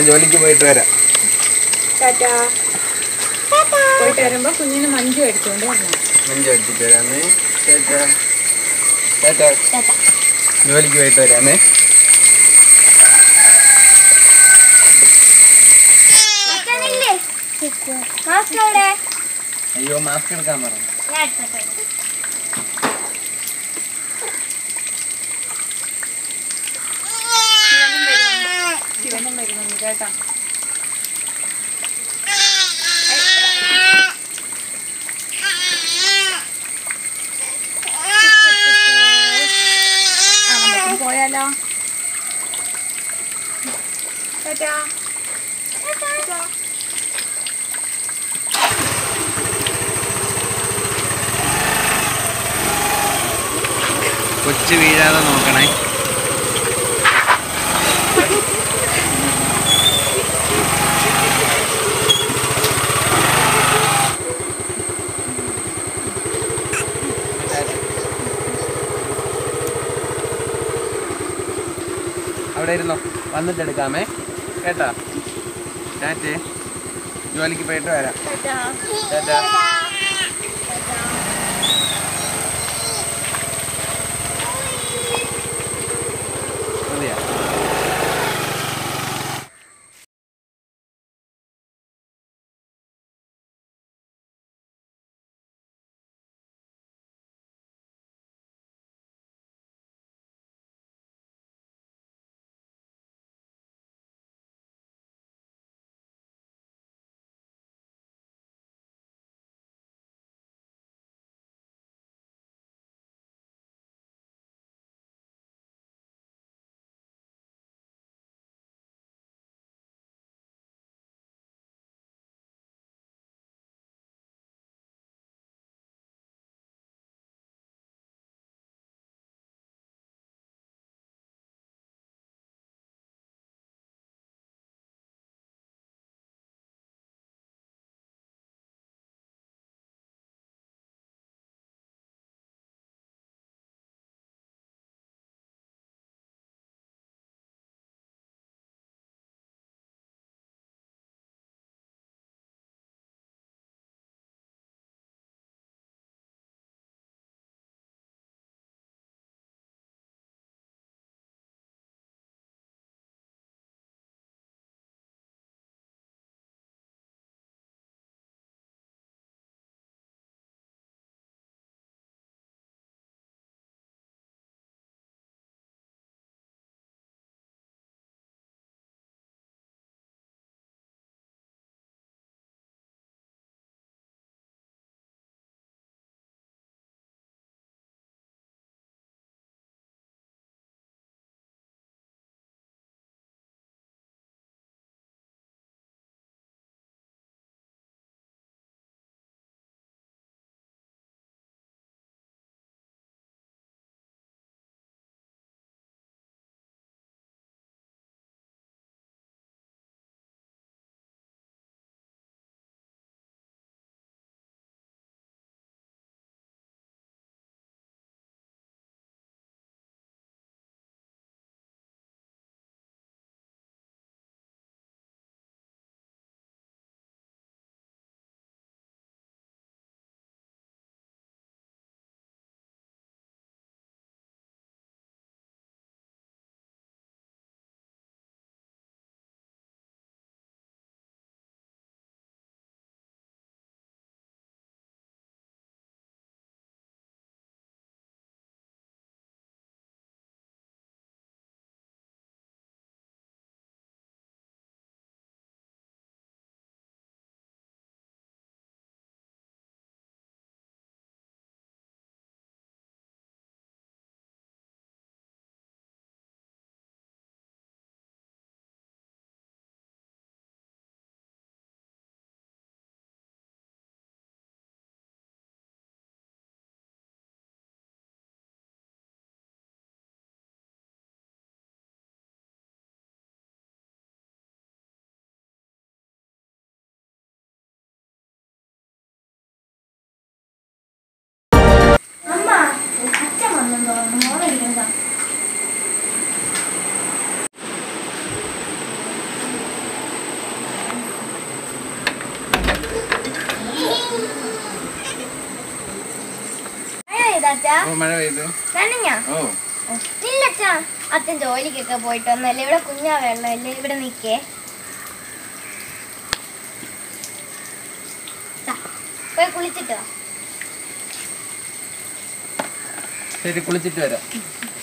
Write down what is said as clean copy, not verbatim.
ജോലിക്ക് പോയിട്ട് വരാം. ടാറ്റാ. പോയിട്ട് വരുമ്പോ കുഞ്ഞിന് മഞ്ജു എടുത്തോണ്ട് വരണം. മഞ്ജു എടുത്തിട്ട് വരാമേ. ടാറ്റാ. ടാറ്റാ. ജോലിക്ക് പോയിട്ട് വരാമേ. അയ്യോ മാസ്ക് എടുക്കാൻ പറഞ്ഞു. ശിവനും വരുന്നുണ്ട് കേട്ടോ. പോയാലോ? ടാറ്റാ. കൊച്ചു വീഴാതെ നോക്കണേ. അവിടെ ഇരുന്നോ, വന്നിട്ട് എടുക്കാമേ കേട്ടോ. ടാറ്റേ. ജോലിക്ക് പോയിട്ട് വരാം. ടാറ്റാ. ഓ മഴ പെയ്ത് നനഞ്ഞാ ഓ ഇല്ലച്ചാ അച്ഛൻ ജോലിക്കൊക്കെ പോയിട്ട് വന്നല്ലേ ഇവിടെ കുഞ്ഞാ വെള്ളമല്ലേ ഇവിടെ നിക്കേ പോയി കുളിച്ചിട്ടോ ശരി കുളിച്ചിട്ട് വരാം